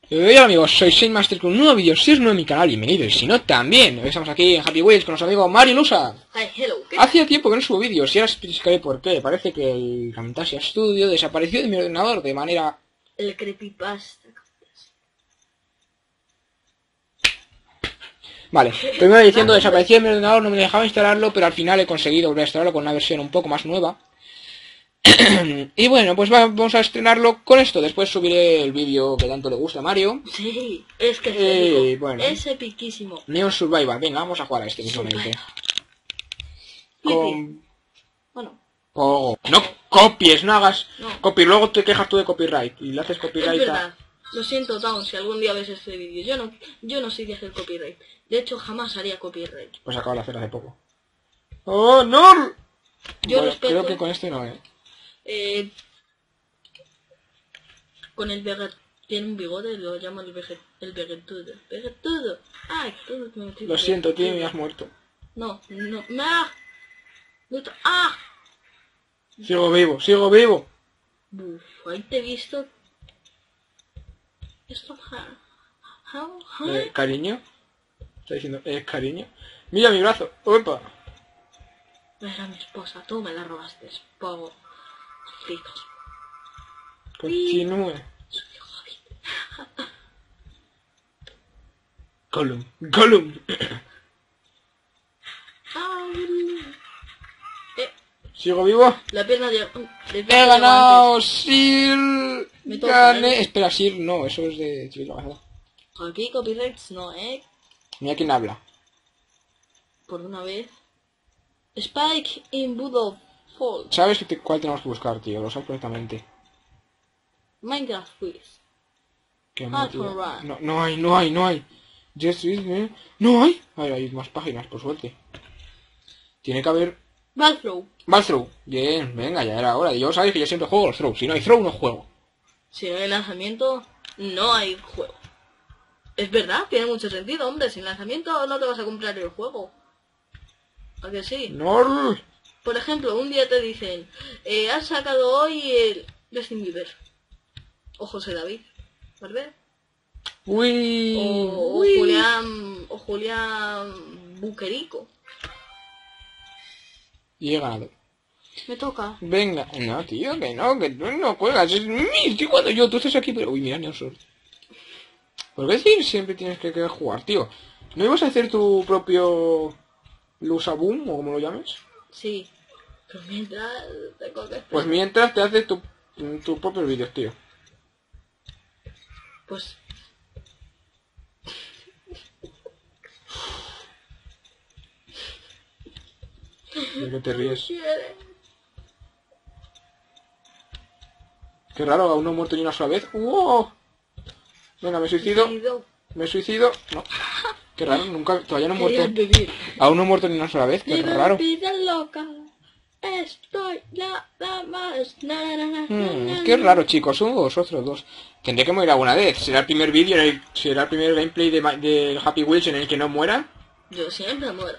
Hola amigos, soy Shane Master con un nuevo vídeo. Si es nuevo en mi canal, bienvenido, y si no, también. Hoy estamos aquí en Happy Wheels con nuestro amigo Mario Lusa. Hello. Hacía tiempo que no subo vídeos y ahora os explicaré por qué. Parece que el Camtasia Studio desapareció de mi ordenador de manera... El creepypasta. Vale, primero diciendo desapareció de mi ordenador, no me dejaba instalarlo, pero al final he conseguido volver a instalarlo con una versión un poco más nueva. Y bueno, pues vamos a estrenarlo con esto. Después subiré el vídeo que tanto le gusta a Mario. Sí, es que es épico. Bueno. Es epiquísimo. Neon Survivor, venga, vamos a jugar a este mismamente. Con... Bueno. Oh, no copies, no hagas No. copy, luego te quejas tú de copyright y le haces Es copyright verdad. Lo siento, Town, si algún día ves este vídeo. Yo no sé de hacer copyright. De hecho, jamás haría copyright. Pues acabo de hacer hace poco. ¡Oh, no! Yo Bueno, respeto... creo que con este no, con el veget... Tiene un bigote, lo llaman el vegetudo. ¡Vegetudo! ¡Ay! Lo siento, tío, me has muerto. No. ¡Ah! ¡Ah! Sigo vivo. Buf, ahí te he visto. Esto... Cariño. Está diciendo, cariño. Mira mi brazo. Opa. Era mi esposa, tú me la robaste, poco. Fritos. Continúe. Gollum. ¿Sigo vivo? La pierna de... ¡He ganado! ¡Sir! Me toca, ¡Gané! Espera, Sir, no, eso es de... Aquí copyrights no, Mira quién habla. Por una vez. Spike in Budo Fall. ¿Sabes cuál tenemos que buscar, tío? Lo sabes perfectamente. Minecraft Quiz. ¿Qué Hard tío? for Run. No hay. Just read, no hay. Hay más páginas, por suerte. Tiene que haber... Ballthrow. Ballthrow. Bien, venga, ya era hora. Yo sabéis que yo siempre juego los throw. Si no hay throw, no juego. Si no hay lanzamiento, no hay juego. Es verdad, tiene mucho sentido, hombre. Sin lanzamiento no te vas a comprar el juego. ¿A que sí? No. Por ejemplo, un día te dicen, has sacado hoy el Justin Bieber. O José David, ¿verdad? Uy. O Julián Buquerico. Y he ganado. Me toca. Venga. No, tío, que tú no juegas. Estoy jugando yo, tú estás aquí, pero... Uy, mira, Neosor. ¿Por qué decir siempre tienes que jugar, tío? ¿No ibas a hacer tu propio... Lusaboom, o como lo llames? Sí. Pero mientras tengo que... Pues mientras te haces tu propios vídeos, tío. Pues... ¿De qué te ríes? quiere. Qué raro, aún no he muerto ni una sola vez. ¡Wow! Venga, me suicido. No. Qué raro, todavía no he muerto. Querías vivir. Aún no he muerto ni una sola vez, qué raro. Vida loca. Estoy nada más. Qué raro, chicos, son vosotros dos. Tendré que morir alguna vez. ¿Será el primer vídeo, será el primer gameplay de Happy Wheels en el que no muera? Yo siempre muero.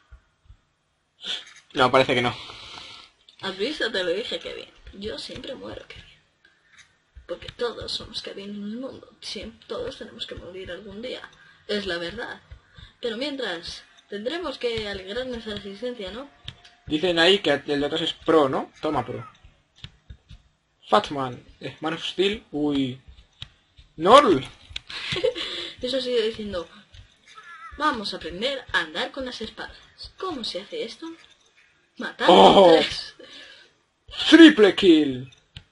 No, parece que no. ¿Has visto? Te lo dije, Kevin. Yo siempre muero, Kevin. Porque todos somos Kevin en el mundo. Todos tenemos que morir algún día. Es la verdad. Pero mientras, tendremos que alegrar nuestra existencia, ¿no? Dicen ahí que el de atrás es pro, ¿no? Toma pro. Fatman, Man of Steel, uy. ¡Norl! Eso sigue diciendo, vamos a aprender a andar con las espadas. ¿Cómo se hace esto? Matar ¡Oh! a 3. ¡Triple kill!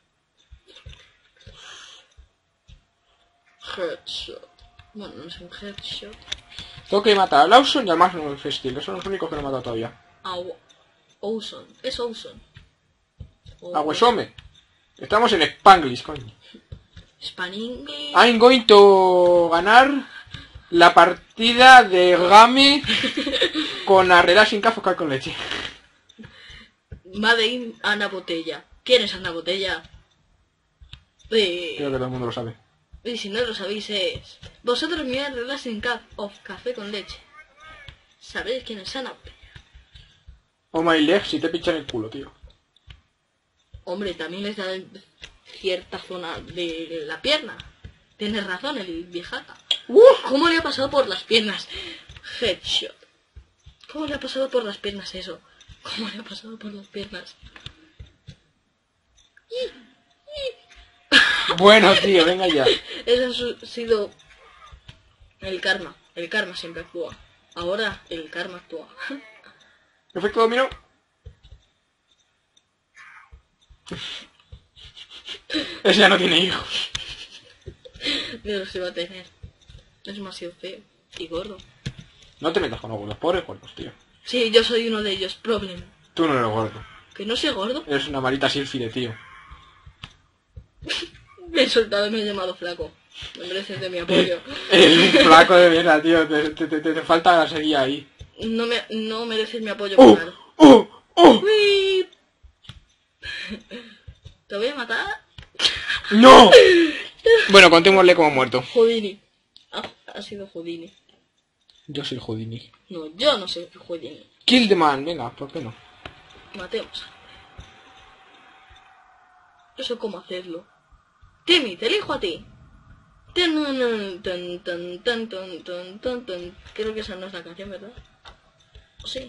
Headshot. Bueno, no es un headshot. Tengo que matar a Lawson y al Man of Steel, son los únicos que no he matado todavía. Owson. Es Owson. A Wesome. Estamos en Spanglish, coño. Spanglish. I'm going to ganar la partida de Game con arreglar sin café con leche. Made in Ana Botella. ¿Quién es Ana Botella? Creo que todo el mundo lo sabe. Y si no lo sabéis es... Vosotros mirad Relaxing Cup of Café con Leche. ¿Sabéis quién es Ana Botella? Oh my leg, si te pichan el culo, tío. Hombre, también les da cierta zona de la pierna. Tienes razón, el viejaca. ¡Uf! ¿Cómo le ha pasado por las piernas? Headshot. ¿Cómo le ha pasado por las piernas eso? ¿Cómo le ha pasado por las piernas? Bueno, tío, venga ya. Eso ha sido el karma. El karma siempre actúa. Ahora el karma actúa. Efecto dominó. Ese ya no tiene hijos. Yo los iba a tener. Es demasiado feo. Y gordo. No te metas con los pobres gordos, tío. Sí, yo soy uno de ellos. Problem. Tú no eres gordo. ¿Que no soy gordo? Eres una marita sílfide, tío. Me he soltado y me he llamado flaco. Me mereces de mi apoyo. Eres un flaco de mierda, tío. Te falta la serie ahí. No mereces mi apoyo ¡Oh! moral. ¡Oh! ¡Oh! ¡Uy! ¿Te voy a matar? ¡No! Bueno, contémosle como muerto. Houdini. Ha sido Houdini. Yo soy el Houdini. No, yo no soy Houdini. Kill the man, venga, ¿por qué no? Matemos. Yo sé cómo hacerlo. Timmy, te elijo a ti. Creo que esa no es la canción, ¿verdad? ¿O sí?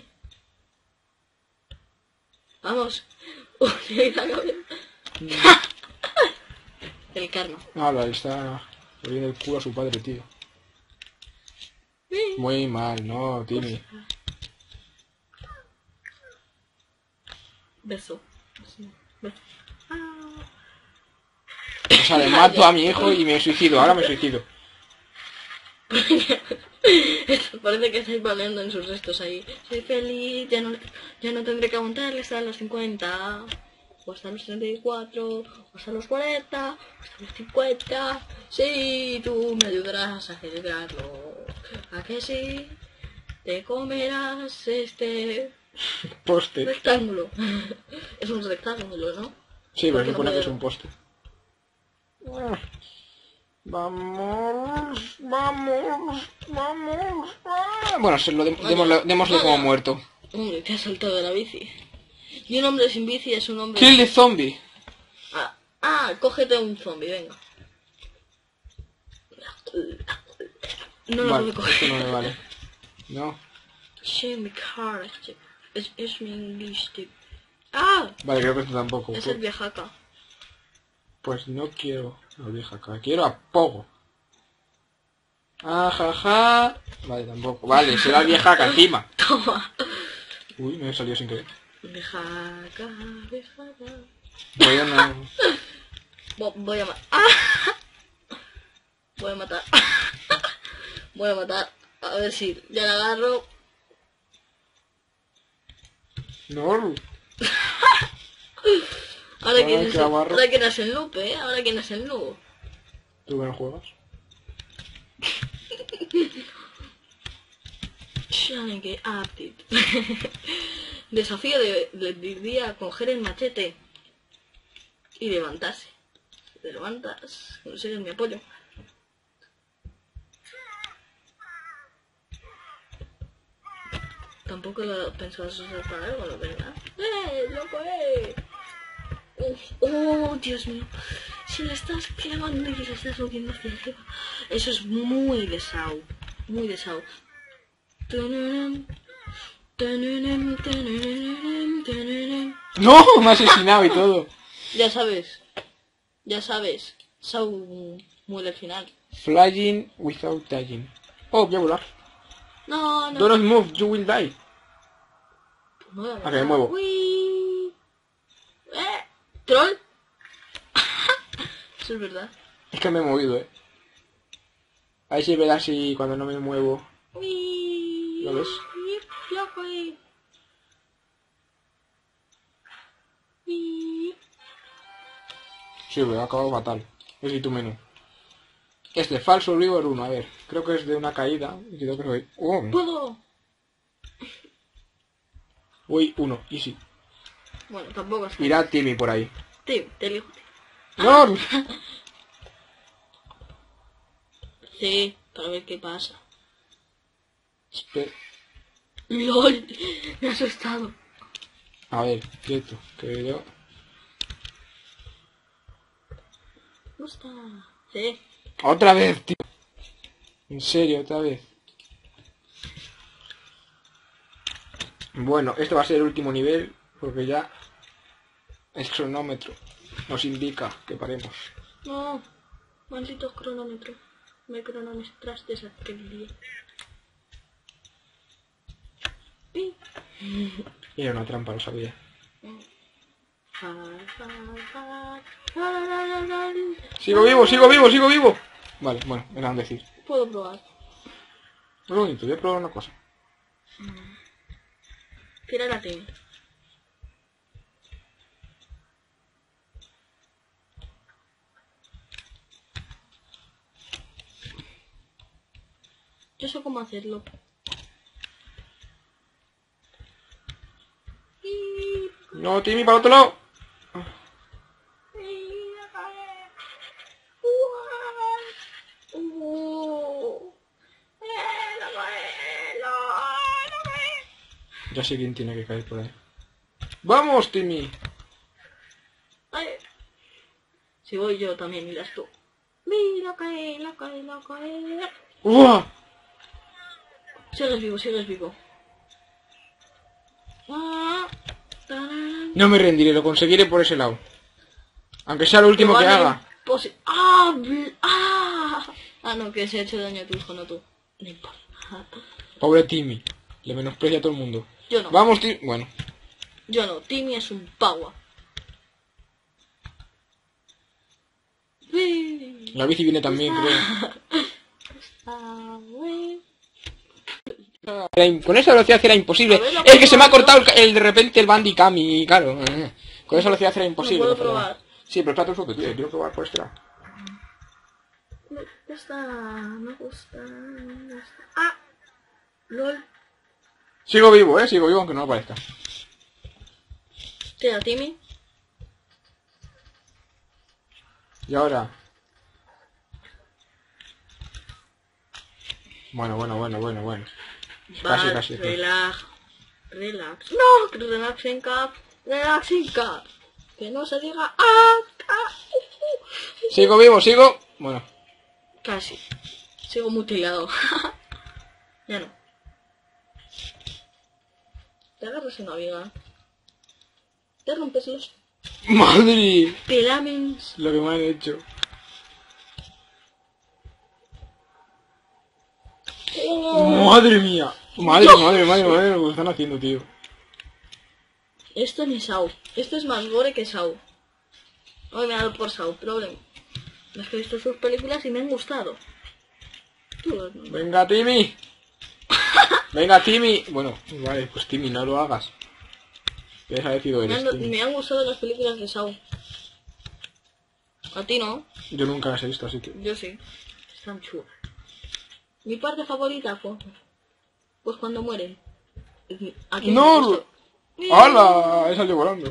Vamos. Uy, la cabeza. El karma. Ah, le está poniendo el culo a su padre, tío. Muy mal, no, Timmy. Beso. Beso. O sea, le mato a mi hijo y me suicido. Ahora me suicido. Parece que estáis valiendo en sus restos ahí. Soy feliz, ya no tendré que aguantarle hasta los 50. O hasta los 34. O hasta los 40. O hasta los 50. Sí, tú me ayudarás a celebrarlo. ¿A que sí? Te comerás este Poste. rectángulo. Es un rectángulo, ¿no? Sí, pero Porque se no pone que me- es un poste. Vamos, vamos, vamos. Bueno, démosle como muerto. Hombre, te has saltado de la bici. Y un hombre sin bici es un hombre... Kill the zombie. Cógete un zombie, venga. No lo Vale, puedo esto coger. no me vale. No. Sí, mi cara. Es mi English tip. Vale, creo que esto tampoco. Es el viejaca. Pues no quiero a vieja acá, quiero a Pogo. Jaja. Vale, tampoco. Vale, será el viejaca encima. Toma. Uy, me he salido sin querer. Viejaca. Voy a no... Voy a matar. Voy a matar. Voy a matar. A ver si ya la agarro. No. Ahora quién es que agarro. ahora quién es el noob, ¿eh? Ahora quién es el noob. ¿Tú que no juegas? Challenge update. Desafío del día coger el machete y levantarse. Si te levantas, consigues mi apoyo. Tampoco lo pensabas usar para algo, ¿no? ¿Verdad? ¡Loco, ¡Oh, Dios mío! Si le estás clavando y le estás moviendo hacia arriba. Eso es muy de Sao. Muy de Sao. ¡No! Me ha asesinado y todo. Ya sabes. Ya sabes. Sao muere al final. Flying without dying. Oh, voy a volar. No, no. Don't move, you will die. No, que me muevo. Uy. ¿Troll? Eso es verdad. Es que me he movido, Ahí se verá si cuando no me muevo. Uy. ¿Lo ves? Ya fue. Uy. Sí, me ha acabado fatal. Es y tu menú. Este, falso River 1, a ver. Creo que es de una caída. Y creo que soy... ¿Puedo? Uy, 1, easy. Bueno, tampoco es... Irá Timmy por ahí. Te elijo. ¡No! Sí, para ver qué pasa. Espera. ¡Lol! Me ha asustado. A ver, quieto. Que yo... Me gusta. Sí. Otra vez, tío. En serio, otra vez. Bueno, este va a ser el último nivel, porque ya el cronómetro nos indica que paremos. No, maldito cronómetro. Me cronometraste aquel día. Pi. Era una trampa, lo sabía. Sigo vivo, sigo vivo, sigo vivo. Vale, bueno, me van a decir. Puedo probar. Muy bonito, voy a probar una cosa. Tira la tele. Yo sé cómo hacerlo. No, Timmy, para otro lado. Ya sé quién tiene que caer por ahí. ¡Vamos, Timmy! Ay. Si voy yo también, miras tú. Mira, cae, la cae, la cae. ¡Uah! Sigues vivo, sigues vivo. Ah, tarán. No me rendiré, lo conseguiré por ese lado. Aunque sea lo último que haga. Ah, no, que se ha hecho daño a tu hijo, no tú. No importa. Pobre Timmy. Le menosprecia a todo el mundo. Yo no. Vamos, Timmy. Bueno. Yo no, Timmy es un pagua. La bici viene también, creo. Con esa velocidad era imposible. Es que se me ha cortado de repente el Bandicam y claro. Con esa velocidad era imposible. No puedo probar. Sí, pero espérate un segundo, tío. Quiero probar por este lado. Me gusta, me gusta, me gusta. ¡Ah! LOL. Sigo vivo, sigo vivo aunque no lo parezca. Tira, Timmy. Y ahora. Bueno. Casi. Relax. No, relaxing cap. Relaxing cap. Que no se diga Sigo vivo, sigo. Bueno. Casi. Sigo mutilado. Ya no. Te agarras una viga. Te rompes los ¡Madre! pelamens. Lo que me han hecho. ¡Madre mía! Madre, lo que están haciendo, tío. Esto ni Sau. Esto es más gore que Sau. Hoy me ha dado por Sau, problema. Es que he visto sus películas y me han gustado. Venga, Timmy. Venga, Timmy. Bueno, vale, pues Timmy, no lo hagas. ¿Qué desagradecido eres, Timmy? Me han gustado las películas de Sau. A ti no. Yo nunca las he visto, así que... Yo sí. Están chulas. Mi parte favorita fue... Pues cuando mueren. ¿A quién ¡No! le gustó? ¡Hala! He salido volando.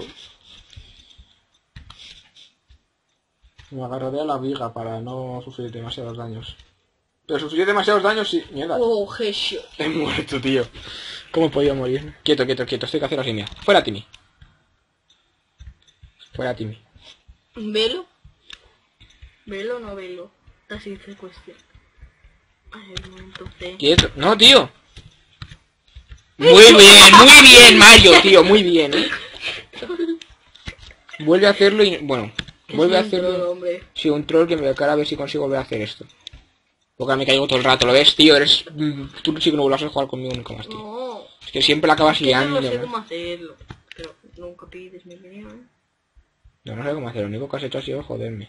Me agarraré a la viga para no sufrir demasiados daños. Pero sufrir demasiados daños sí. Mierda. Oh, headshot. He muerto, tío. ¿Cómo he podido morir? Quieto. Estoy que hacer la línea. Fuera, Timmy. Fuera, Timmy. ¿Velo? ¿Velo o no velo? Así se cuestión. A ver, un momento, C. Quieto. No, tío. Muy bien, Mario, tío. Muy bien, Vuelve a hacerlo y... Bueno. Vuelve a hacerlo... Hombre. Sí, un troll que me voy a ver si consigo volver a hacer esto. Porque me caigo todo el rato, ¿lo ves, tío? Eres... Tú sí que no vuelvas a jugar conmigo nunca más, tío. No. Es que siempre la acabas Es que yo liando, no sé ¿no? cómo hacerlo. Pero nunca pides mi opinión. No sé cómo hacer, lo único que has hecho ha sido joderme.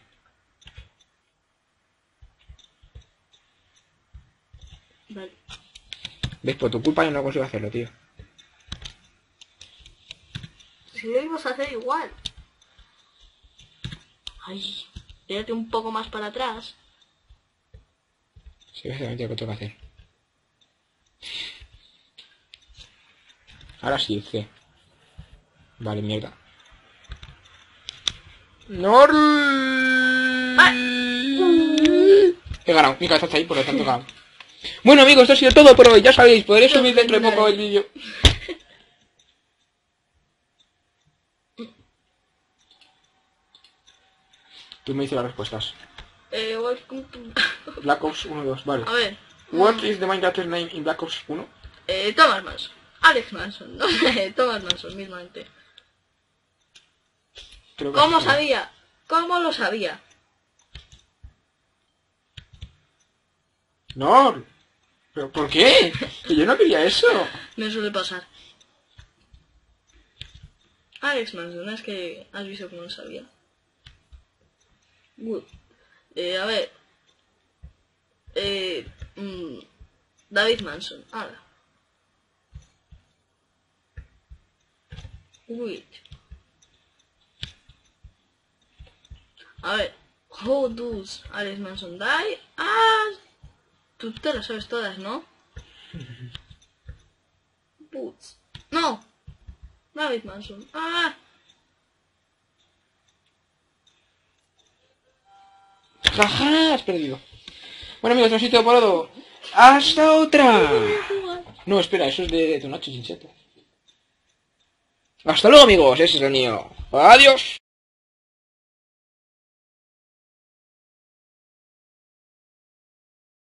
Vale. ¿Ves? Por tu culpa yo no consigo hacerlo, tío. Si lo ibas a hacer igual. Ay, tírate un poco más para atrás. Sí, exactamente lo que tengo que hacer. Ahora sí, C. Vale, mierda. ¡No! He ganado, mi cabeza está ahí, por lo tanto he ganado. Bueno, amigos, esto ha sido todo por hoy, ya sabéis, podréis subir dentro de poco el vídeo. Tú me dices las respuestas. Welcome to... Black Ops 1, 2, vale. A ver. What is the main character name in Black Ops 1? Thomas Manson. Alex Manson. No sé, Thomas Manson mismamente. Creo que ¿Cómo sí. sabía? ¿Cómo lo sabía? No. ¿Pero por qué? Que yo no quería eso. Me suele pasar. Alex Manson, es que has visto cómo lo sabía. Good. A ver. David Manson. Ahora. Uy. A ver. How does Alex Manson die? Ah. Tú te las sabes todas, ¿no? Boots. No. David Manson. Ah. Jaja, has perdido. Bueno amigos, nos hemos parado. ¡Hasta otra! No, espera, eso es de Tonacho Chincheta. Hasta luego amigos, ese es el mío. Adiós.